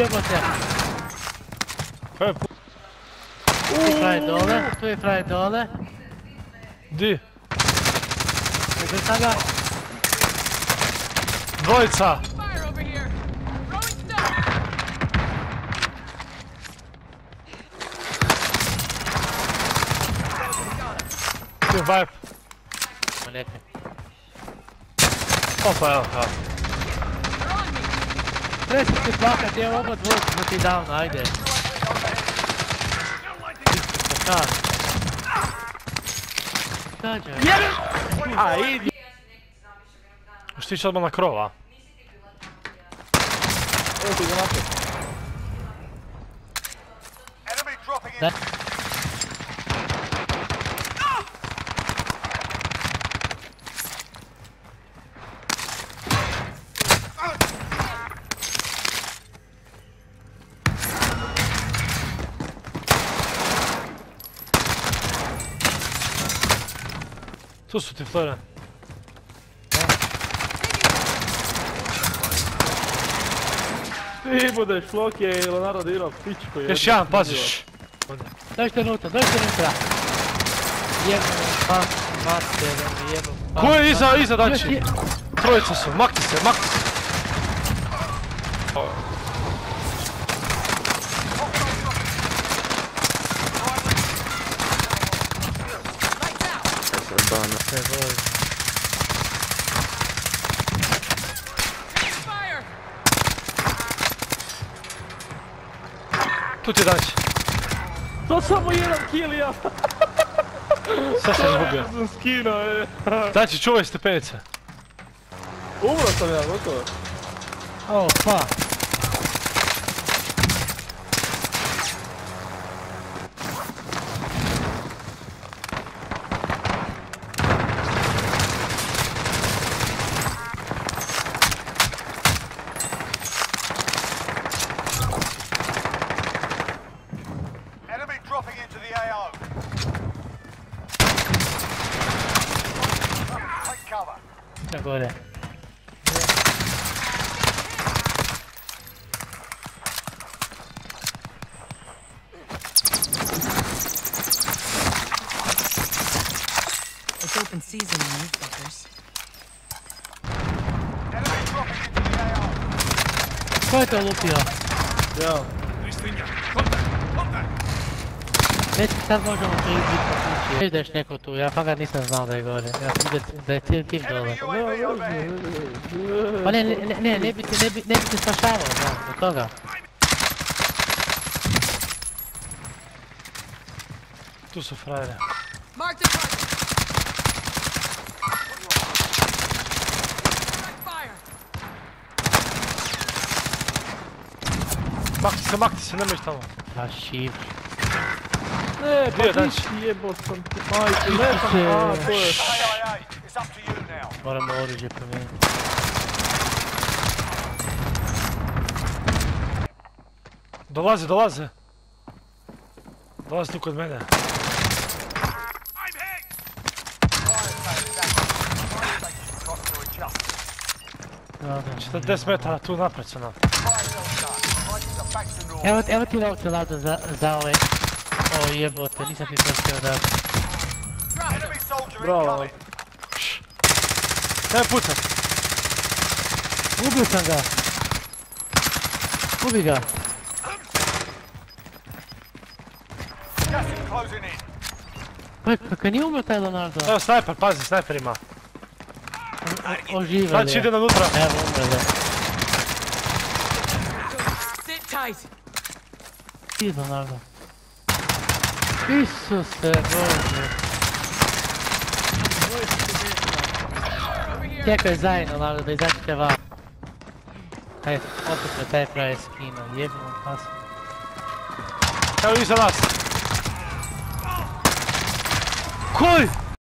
jebote. Kaj je pu... Tu je frajer dole, tu je frajer dole. Di? Ubio sam ga. Dvojica! Tu je vibe. Nekaj. Opa, evo, evo. Treći ti plakat, evo oba dvojka smo ti down, ajde. Šta? Kađe? A, idi! Možeš ti ići odmah na krov, a? Evo ti ga naprijed. Da. Tu su ti flare. Ti budeš Floki i Leonardo dirao pičku. Još jedan, paziš. Dođite unutra, dođite unutra. Jebno, pas, mate, jebno. Ko je iza dači? Trojica su, makni se, makni se. Tu ti dači. To samo jedan kill ja. Sad sam izgubio. Sam skinuo, je. Dači, čuvaj stepenice. Umro sam ja, gotovo. O, pa. Da gore. It's open season on these fuckers. Ko je to lupio? Ja. Već sad možemo pribiti po kući. Viš da ješ neko tu, ja fakat nisam znao da je gore. Ja sam vidio da je cijeli tim dole. Pa ne bi te spašavao, znam, od toga. Tu su frajere. Makni se, nemoj tamo. A šiv. Ne, Gdje je pa dači? ti jebo sam ti. Majke, ne sam, a to je. Moramo oružje promijeniti. Dolaze. Dolaze tu kod mene. Znači 10 metara tu napred su nam. Evo ti lovce Lado za ove... O jebote, nisam ti to htio dati. Bravo. Nemoj pucat. Ubio sam ga. Ubi ga. Kako nije umio taj Leonardo? Evo snajper, pazi, snajper ima. Oživeli je. Znači ide na unutra. Evo umrele. Ti Leonardo. Isuse Bože. Čekaj zajedno Leonardo da izađete van. Hajde, opet me taj pravi skino, jebimo pas. Evo iza nas. Koji?